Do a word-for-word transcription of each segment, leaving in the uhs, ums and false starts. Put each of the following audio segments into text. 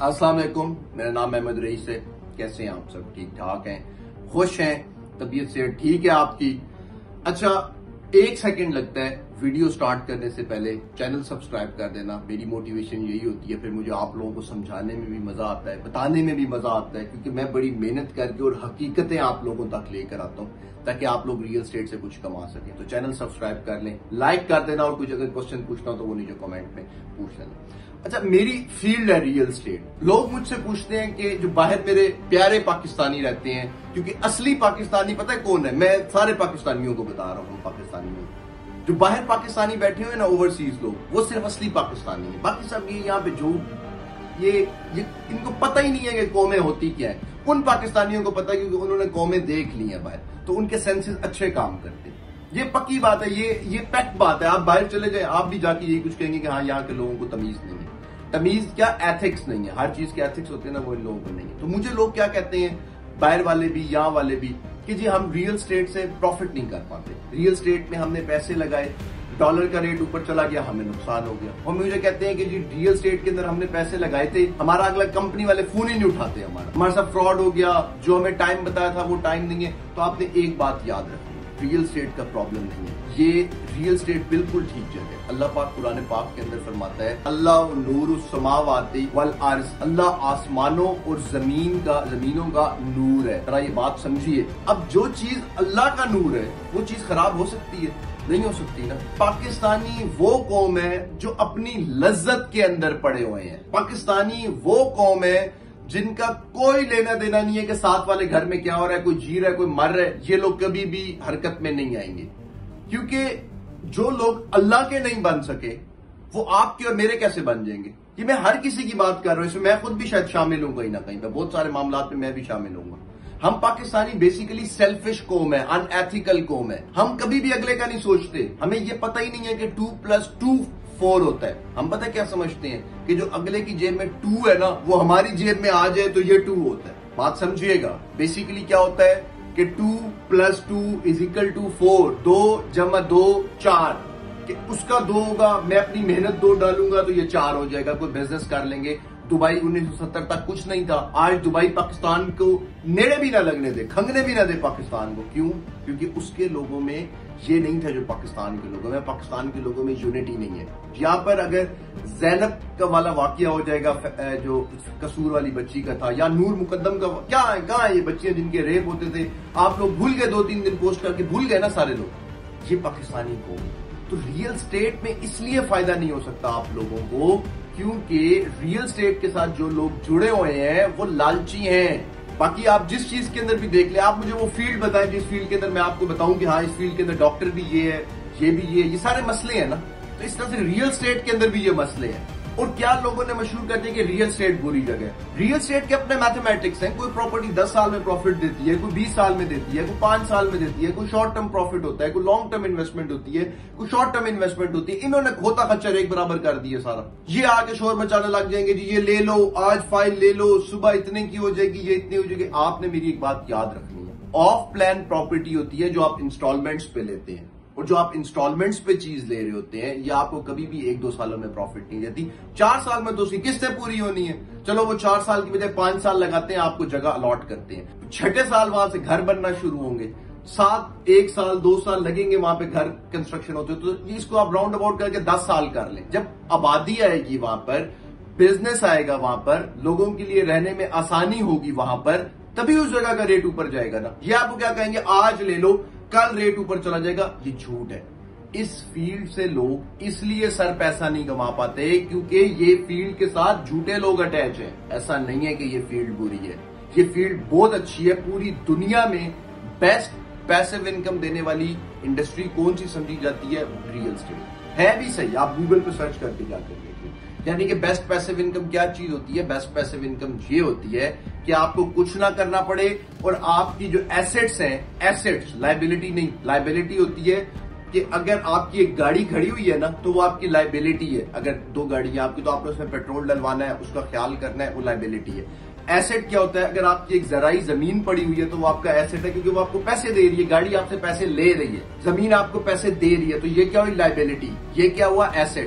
अस्सलाम वालेकुम, मेरा नाम अहमद रईस है। कैसे हैं आप सब? ठीक ठाक हैं, खुश हैं, तबीयत से ठीक है आपकी? अच्छा, एक सेकंड लगता है वीडियो स्टार्ट करने से पहले चैनल सब्सक्राइब कर देना। मेरी मोटिवेशन यही होती है, फिर मुझे आप लोगों को समझाने में भी मजा आता है, बताने में भी मजा आता है, क्योंकि मैं बड़ी मेहनत करके और हकीकतें आप लोगों तक लेकर आता हूँ ताकि आप लोग रियल स्टेट से कुछ कमा सकें। तो चैनल सब्सक्राइब कर लें, लाइक कर देना, और कुछ अगर क्वेश्चन पूछना हो तो वो नीचे कमेंट में पूछ लेना। अच्छा, मेरी फील्ड है रियल स्टेट। लोग मुझसे पूछते हैं कि जो बाहर मेरे प्यारे पाकिस्तानी रहते हैं, क्योंकि असली पाकिस्तानी पता है कौन है? मैं सारे पाकिस्तानियों को बता रहा हूँ, पाकिस्तानियों जो बाहर पाकिस्तानी बैठे हुए ना, ओवरसीज लोग, वो सिर्फ असली पाकिस्तानी है। बाकी सब ये यहाँ पे जो ये, ये इनको पता ही नहीं है कि कौमें होती क्या है। उन पाकिस्तानियों को पता है क्योंकि उन्होंने कौमें देख ली है बाहर, तो उनके सेंसेस अच्छे काम करते हैं। ये पक्की बात है, ये ये फैक्ट बात है। आप बाहर चले जाए, आप भी जाके यही कुछ कहेंगे कि हाँ, यहाँ के लोगों को तमीज नहीं है। तमीज क्या, एथिक्स नहीं है। हर चीज के एथिक्स होते हैं ना, वो इन लोगों को नहीं है। तो मुझे लोग क्या कहते हैं, बाहर वाले भी यहाँ वाले भी, कि जी हम रियल स्टेट से प्रॉफिट नहीं कर पाते। रियल स्टेट में हमने पैसे लगाए, डॉलर का रेट ऊपर चला गया, हमें नुकसान हो गया। और मुझे कहते हैं कि जी रियल स्टेट के अंदर हमने पैसे लगाए थे, हमारा अगला कंपनी वाले फोन ही नहीं उठाते, हमारा हमारे साथ फ्रॉड हो गया, जो हमें टाइम बताया था वो टाइम नहीं है। तो आपने एक बात याद रखनी, रियल स्टेट का प्रॉब्लम नहीं है, ये रियल स्टेट बिल्कुल ठीक जगह है। अल्लाह पाक कुरान पाक के अंदर फरमाता है, अल्लाह नूर समावाती वल अर्ज़, अल्लाह आसमानों और जमीन का जमीनों का नूर है। जरा ये बात समझिए। अब जो चीज अल्लाह का नूर है, वो चीज खराब हो सकती है? नहीं हो सकती ना। पाकिस्तानी वो कौम है जो अपनी लज्जत के अंदर पड़े हुए हैं। पाकिस्तानी वो कौम है जिनका कोई लेना देना नहीं है कि साथ वाले घर में क्या हो रहा है, कोई जी रहा है, कोई मर रहा है। ये लोग कभी भी हरकत में नहीं आएंगे, क्योंकि जो लोग अल्लाह के नहीं बन सके, वो आपके और मेरे कैसे बन जाएंगे? ये मैं हर किसी की बात कर रहा हूं, इसमें मैं खुद भी शायद शामिल हूं कहीं ना कहीं पे, बहुत सारे मामलात में मैं भी शामिल हूंगा। हम पाकिस्तानी बेसिकली सेल्फिश कौम है, अनएथिकल कौम है। हम कभी भी अगले का नहीं सोचते। हमें ये पता ही नहीं है कि टू प्लस टू फोर होता है। हम पता क्या समझते हैं कि जो अगले की जेब में टू है ना, वो हमारी जेब में आ जाए तो ये टू होता है। बात समझिएगा। बेसिकली क्या होता है कि two plus two is equal to four, दो जमा दो चार, कि उसका दो होगा, मैं अपनी मेहनत दो डालूंगा तो ये चार हो जाएगा। कोई बिजनेस कर लेंगे। दुबई उन्नीस सौ सत्तर तक कुछ नहीं था, आज दुबई पाकिस्तान को नेड़े भी ना लगने दे, खंगने भी ना दे पाकिस्तान को। क्यों? क्योंकि उसके लोगों में ये नहीं था जो पाकिस्तान के लोगों में। पाकिस्तान के लोगों में यूनिटी नहीं है। यहाँ पर अगर जैनब का वाला वाकया हो जाएगा, जो कसूर वाली बच्ची का था, या नूर मुकद्दम का, क्या है कहाँ है ये बच्चियां जिनके रेप होते थे, आप लोग भूल गए, दो तीन दिन पोस्ट करके भूल गए ना सारे लोग। ये पाकिस्तानी को तो रियल स्टेट में इसलिए फायदा नहीं हो सकता आप लोगों को, क्योंकि रियल स्टेट के साथ जो लोग जुड़े हुए हैं वो लालची हैं। बाकी आप जिस चीज के अंदर भी देख ले, आप मुझे वो फील्ड बताएं जिस फील्ड के अंदर मैं आपको बताऊं कि हाँ, इस फील्ड के अंदर डॉक्टर भी ये है, ये भी ये ये सारे मसले हैं ना। तो इस तरह से रियल स्टेट के अंदर भी ये मसले हैं। और क्या लोगों ने मशहूर कर दिया कि रियल स्टेट बुरी जगह है। रियल स्टेट के अपने मैथमेटिक्स हैं। कोई प्रॉपर्टी दस साल में प्रॉफिट देती है, कोई बीस साल में देती है, कोई पांच साल में देती है, कोई शॉर्ट टर्म प्रॉफिट होता है, कोई लॉन्ग टर्म इन्वेस्टमेंट होती है, कोई शॉर्ट टर्म इन्वेस्टमेंट होती है। इन्होंने खोता खच्चर एक बराबर कर दिया सारा। ये आगे शोर मचाने लग जाएंगे, जी ये ले लो, आज फाइल ले लो, सुबह इतने की हो जाएगी, ये इतनी हो जाएगी। आपने मेरी एक बात याद रखनी है, ऑफ प्लान प्रॉपर्टी होती है जो आप इंस्टॉलमेंट्स पे लेते हैं, और जो आप इंस्टॉलमेंट्स पे चीज ले रहे होते हैं, ये आपको कभी भी एक दो सालों में प्रॉफिट नहीं देती। चार साल में तो उसकी किस्तें पूरी होनी है। चलो वो चार साल की बजाय पांच साल लगाते हैं, आपको जगह अलॉट करते हैं। छठे साल वहां से घर बनना शुरू होंगे, सात एक साल दो साल लगेंगे वहां पे घर कंस्ट्रक्शन होते, तो इसको आप राउंड अबाउट करके दस साल कर लें। जब आबादी आएगी वहां पर, बिजनेस आएगा वहां पर, लोगों के लिए रहने में आसानी होगी वहां पर, तभी उस जगह का रेट ऊपर जाएगा ना। ये आपको क्या कहेंगे, आज ले लो कल रेट ऊपर चला जाएगा, ये झूठ है। इस फील्ड से लोग इसलिए सर पैसा नहीं कमा पाते क्योंकि ये फील्ड के साथ झूठे लोग अटैच हैं। ऐसा नहीं है कि ये फील्ड बुरी है, ये फील्ड बहुत अच्छी है। पूरी दुनिया में बेस्ट पैसिव इनकम देने वाली इंडस्ट्री कौन सी समझी जाती है? रियल स्टेट है भी सही। आप गूगल पे सर्च करके जाकर देखिए, यानी कि बेस्ट पैसिव इनकम क्या चीज होती है? बेस्ट पैसिव इनकम ये होती है कि आपको कुछ ना करना पड़े और आपकी जो एसेट्स हैं, एसेट्स लायबिलिटी नहीं, लायबिलिटी होती है कि अगर आपकी एक गाड़ी खड़ी हुई है ना, तो वो आपकी लायबिलिटी है। अगर दो गाड़ी है आपकी, तो आपने उसमें पेट्रोल डलवाना है, उसका ख्याल करना है, वो लायबिलिटी है। एसेट क्या होता है? अगर आपकी एक जराई जमीन पड़ी हुई है तो वो आपका एसेट है, क्योंकि वो आपको पैसे दे रही है। गाड़ी आपसे पैसे ले रही है, जमीन आपको पैसे दे रही है, तो ये क्या हुई? लायबिलिटी। ये क्या हुआ? एसेट।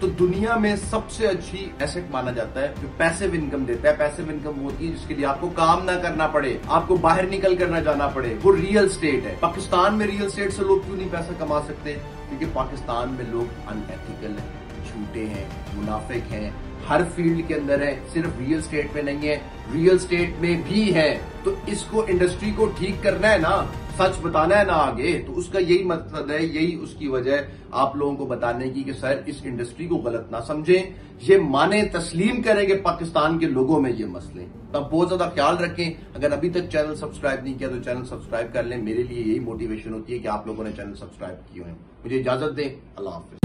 तो दुनिया में सबसे अच्छी एसेट माना जाता है जो पैसिव इनकम देता है। पैसिव इनकम होती है जिसके लिए आपको काम ना करना पड़े, आपको बाहर निकल कर ना जाना पड़े, वो रियल स्टेट है। पाकिस्तान में रियल स्टेट से लोग क्यों नहीं पैसा कमा सकते? क्योंकि पाकिस्तान में लोग अनएथिकल है, झूठे हैं, मुनाफिक हैं, हर फील्ड के अंदर है, सिर्फ रियल स्टेट में नहीं है, रियल स्टेट में भी है। तो इसको इंडस्ट्री को ठीक करना है ना, सच बताना है ना आगे, तो उसका यही मकसद है, यही उसकी वजह आप लोगों को बताने की कि सर इस इंडस्ट्री को गलत ना समझें, ये माने तस्लीम करें कि पाकिस्तान के लोगों में ये मसले। तब बहुत ज्यादा ख्याल रखें। अगर अभी तक चैनल सब्सक्राइब नहीं किया तो चैनल सब्सक्राइब कर लें। मेरे लिए यही मोटिवेशन होती है कि आप लोगों ने चैनल सब्सक्राइब किए हैं। मुझे इजाजत दें। अल्लाह हाफिज।